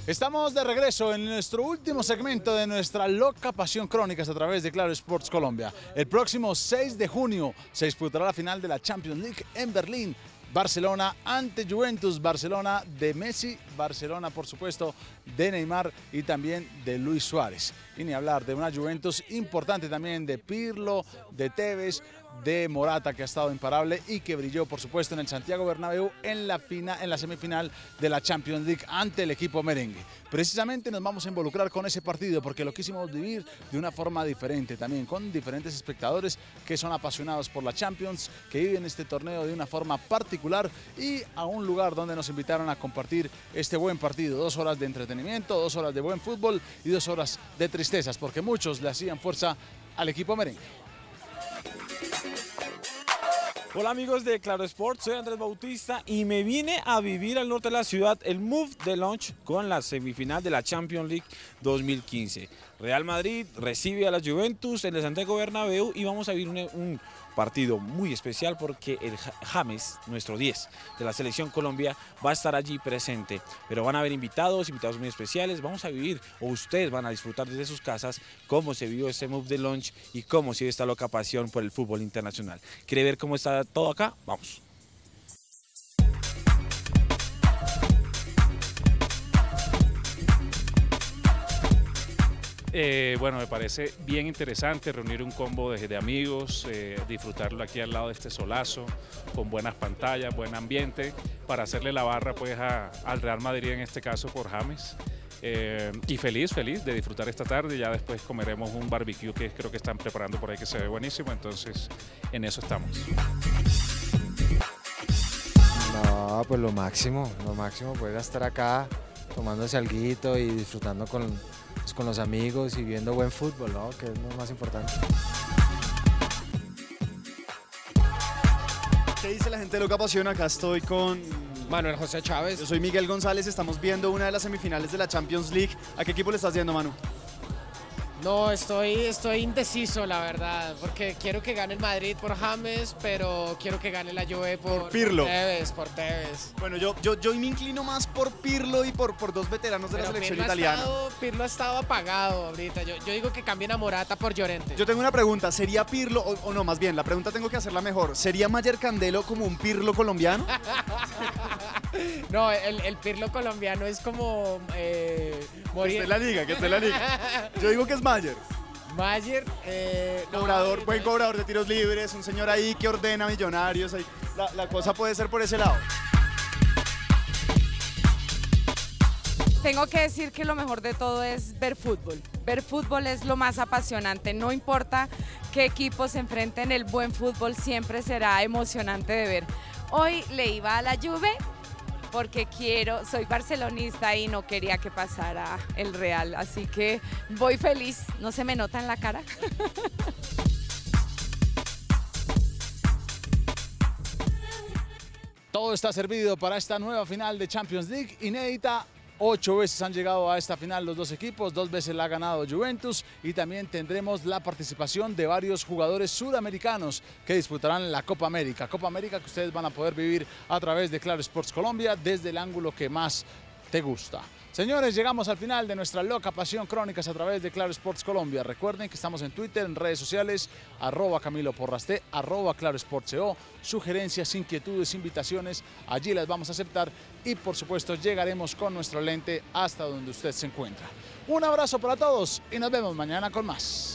Estamos de regreso en nuestro último segmento de nuestra loca pasión crónicas a través de Claro Sports Colombia. El próximo 6 de junio se disputará la final de la Champions League en Berlín. Barcelona ante Juventus, Barcelona de Messi, Barcelona por supuesto de Neymar y también de Luis Suárez. Y ni hablar de una Juventus importante también de Pirlo, de Tevez, de Morata, que ha estado imparable y que brilló por supuesto en el Santiago Bernabéu en la semifinal de la Champions League ante el equipo merengue. Precisamente nos vamos a involucrar con ese partido porque lo quisimos vivir de una forma diferente también, con diferentes espectadores que son apasionados por la Champions, que viven este torneo de una forma particular y a un lugar donde nos invitaron a compartir este buen partido. 2 horas de entretenimiento, 2 horas de buen fútbol y 2 horas de tristezas porque muchos le hacían fuerza al equipo merengue. Hola amigos de Claro Sports, soy Andrés Bautista y me vine a vivir al norte de la ciudad el Move de Launch con la semifinal de la Champions League 2015. Real Madrid recibe a la Juventus en el Santiago Bernabéu y vamos a vivir un partido muy especial porque el James, nuestro 10 de la Selección Colombia, va a estar allí presente. Pero van a haber invitados muy especiales, vamos a vivir, o ustedes van a disfrutar desde sus casas, cómo se vivió este Move de Launch y cómo sigue esta loca pasión por el fútbol internacional. ¿Quiere ver cómo está todo acá? Vamos. Bueno, me parece bien interesante reunir un combo de amigos, disfrutarlo aquí al lado de este solazo, con buenas pantallas, buen ambiente, para hacerle la barra pues al Real Madrid en este caso por James. Y feliz de disfrutar esta tarde. Ya después comeremos un barbecue que creo que están preparando por ahí que se ve buenísimo, entonces en eso estamos. No, pues lo máximo poder estar acá tomándose alguito y disfrutando con los amigos y viendo buen fútbol, ¿no? Que es lo más importante. ¿Qué dice la gente de Loca Pasión? Acá estoy con Manuel José Chávez. Yo soy Miguel González, estamos viendo una de las semifinales de la Champions League. ¿A qué equipo le estás yendo, Manu? No, estoy indeciso, la verdad, porque quiero que gane el Madrid por James, pero quiero que gane la Juve por Pirlo. Por Tevez. Bueno, yo me inclino más por Pirlo y por 2 veteranos de la selección italiana. Pirlo ha estado apagado ahorita. Yo digo que cambien a Morata por Llorente. Yo tengo una pregunta, ¿sería Pirlo, o no, más bien, la pregunta tengo que hacerla mejor, ¿sería Mayer Candelo como un Pirlo colombiano? No, el Pirlo colombiano es como Que esté en la liga. Yo digo que es Mayer. Mayer, Buen cobrador de tiros libres, un señor ahí que ordena millonarios. Ahí. La cosa puede ser por ese lado. Tengo que decir que lo mejor de todo es ver fútbol. Ver fútbol es lo más apasionante. No importa qué equipos se enfrenten, el buen fútbol siempre será emocionante de ver. Hoy le iba a la Juve porque soy barcelonista y no quería que pasara el Real, así que voy feliz, no se me nota en la cara. Todo está servido para esta nueva final de Champions League inédita. 8 veces han llegado a esta final los dos equipos, 2 veces la ha ganado Juventus y también tendremos la participación de varios jugadores sudamericanos que disputarán la Copa América. Copa América que ustedes van a poder vivir a través de Claro Sports Colombia desde el ángulo que más te gusta. Señores, llegamos al final de nuestra loca pasión crónicas a través de Claro Sports Colombia. Recuerden que estamos en Twitter, en redes sociales, @CamiloPorrasté, @ClaroSportsCO. Sugerencias, inquietudes, invitaciones, allí las vamos a aceptar y por supuesto llegaremos con nuestro lente hasta donde usted se encuentra. Un abrazo para todos y nos vemos mañana con más.